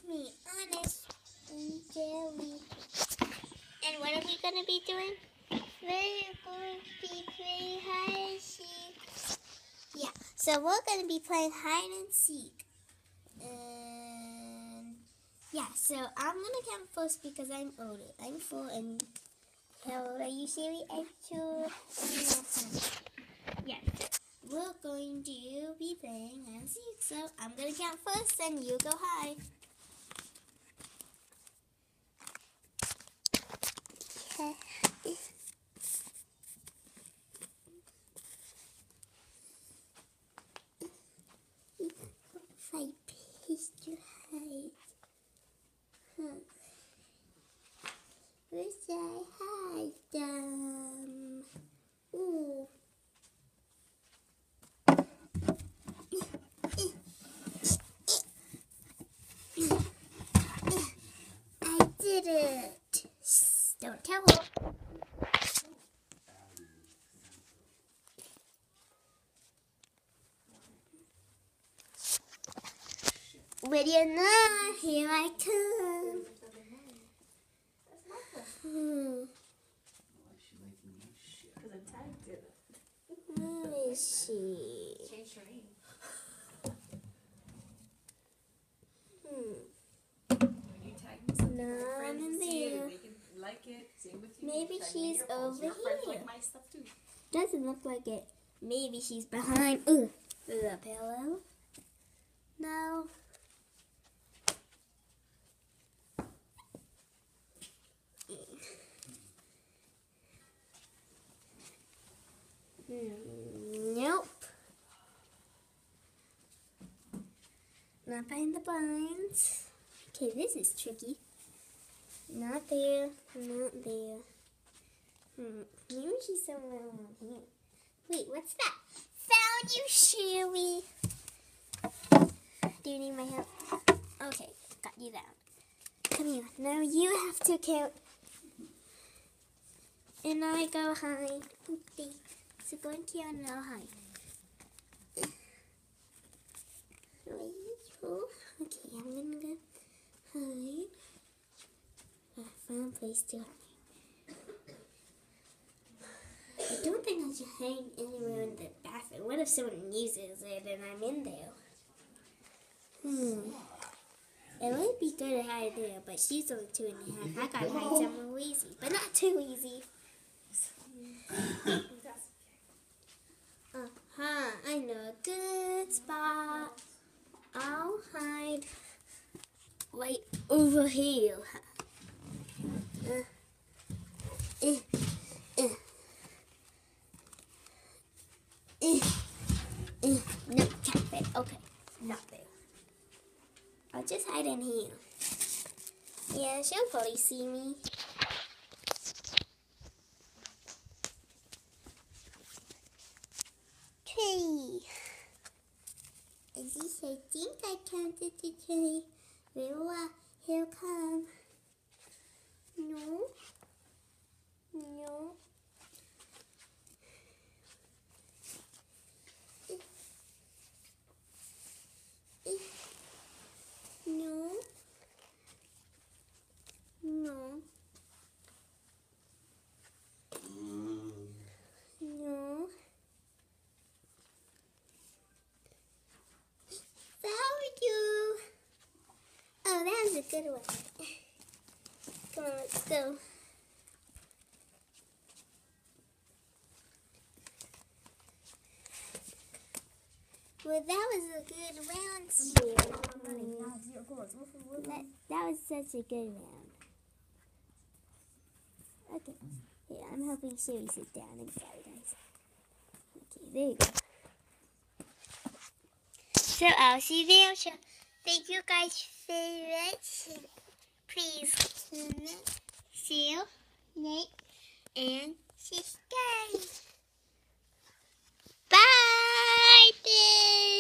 me, Honest and Jelly. And what are we going to be doing? We're going to be playing hide and seek. Yeah, so we're going to be playing hide and seek. And yeah, so I'm going to count first because I'm older. I'm 4 and how old are you, Siri? I'm 2. Yeah, we're going to be playing hide and seek. So I'm going to count first and you go hide. My place to hide. Where should I hide them? Ooh. I did it. Don't tell her. Ready or not, here I come. Where is she? Change your name. You tag me something No, for friends I'm and see it there. and they can like it. Same with you. Maybe Tag me in she's your posts. over Your friends here. like my stuff too. Doesn't look like it. Maybe she's behind the pillow. No. Nope. Not behind the blinds. Okay, this is tricky. Not there. Not there. Maybe she's somewhere around here. Wait, what's that? Found you, Sherry. Do you need my help? Okay, got you down. Come here. Now you have to count. And I go hide. Okay. So go and count and I'll hide. Okay, I'm gonna go hide. I found a place to hide. I don't think I should hide anywhere in the bathroom. What if someone uses it and I'm in there? It would be good to hide there, but she's only 2.5. I gotta hide somewhere easy, but not too easy. I know a good spot. I'll hide right over here. No, can't fit. Okay, not there. I'll just hide in here. Yeah, she'll probably see me. Tree. As you say, think I counted the tree. Well, here come. No. No. No. No. No. Found you. Oh, that was a good one. Come on, let's go. Well, that was a good round, Sue. That was such a good round. Okay. Yeah, I'm helping Sherry sit down and paradise. Okay, there you go. So I'll see you there. So thank you guys very much. Please comment, share, like, and subscribe. Bye, babe.